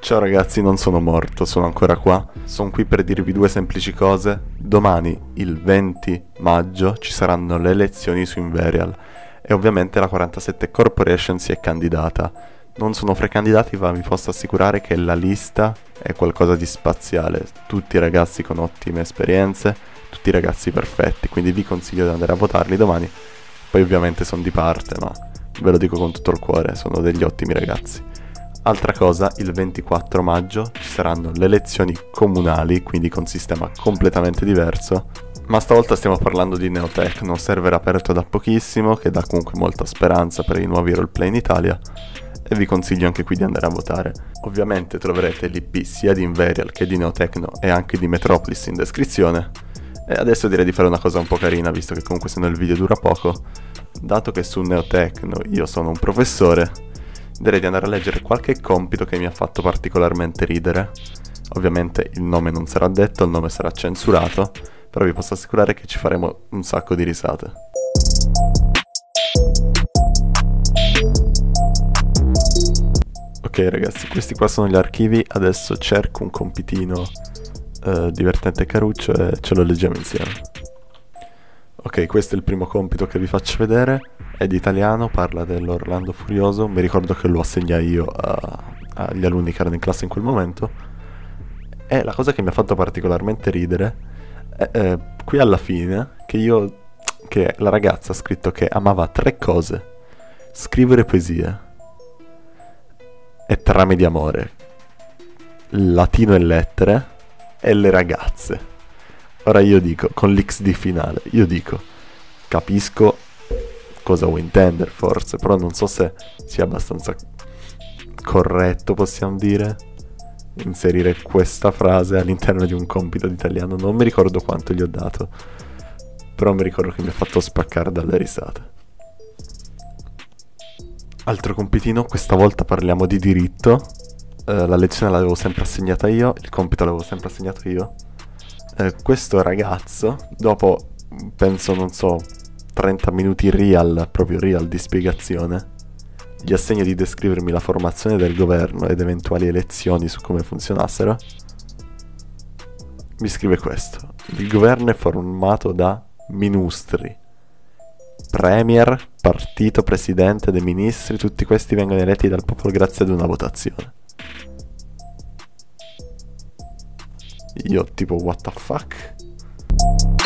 Ciao ragazzi, non sono morto, sono ancora qua. Sono qui per dirvi due semplici cose. Domani, il 20 maggio, ci saranno le elezioni su Inverial e ovviamente la 47 Corporation si è candidata. Non sono fra i candidati, ma vi posso assicurare che la lista è qualcosa di spaziale. Tutti ragazzi con ottime esperienze, tutti ragazzi perfetti, quindi vi consiglio di andare a votarli domani. Poi ovviamente sono di parte, ma ve lo dico con tutto il cuore, sono degli ottimi ragazzi. Altra cosa, il 24 maggio ci saranno le elezioni comunali, quindi con sistema completamente diverso, ma stavolta stiamo parlando di Neotecno, server aperto da pochissimo, che dà comunque molta speranza per i nuovi roleplay in Italia, e vi consiglio anche qui di andare a votare. Ovviamente troverete l'IP sia di Inverial che di Neotecno e anche di Metropolis in descrizione. E adesso direi di fare una cosa un po' carina, visto che comunque se no il video dura poco. Dato che su Neotecno io sono un professore, direi di andare a leggere qualche compito che mi ha fatto particolarmente ridere. Ovviamente il nome non sarà detto, il nome sarà censurato, però vi posso assicurare che ci faremo un sacco di risate. Ok ragazzi, questi qua sono gli archivi, adesso cerco un compitino divertente e caruccio e ce lo leggiamo insieme. Ok, questo è il primo compito che vi faccio vedere, è di italiano, parla dell'Orlando Furioso, mi ricordo che lo assegnai io agli alunni che erano in classe in quel momento, e la cosa che mi ha fatto particolarmente ridere è qui alla fine che la ragazza ha scritto che amava tre cose: scrivere poesie e trame di amore, latino e lettere e le ragazze. Ora io dico, con l'XD finale, io dico, capisco cosa vuoi intendere forse, però non so se sia abbastanza corretto, possiamo dire, inserire questa frase all'interno di un compito di italiano. Non mi ricordo quanto gli ho dato, però mi ricordo che mi ha fatto spaccare dalle risate. Altro compitino, questa volta parliamo di diritto. La lezione l'avevo sempre assegnata io, il compito l'avevo sempre assegnato io. Questo ragazzo, dopo, penso, non so, 30 minuti real, proprio real di spiegazione, gli assegno di descrivermi la formazione del governo ed eventuali elezioni su come funzionassero. Mi scrive questo: il governo è formato da ministri, premier, partito, presidente, dei ministri, tutti questi vengono eletti dal popolo grazie ad una votazione. Io tipo what the fuck?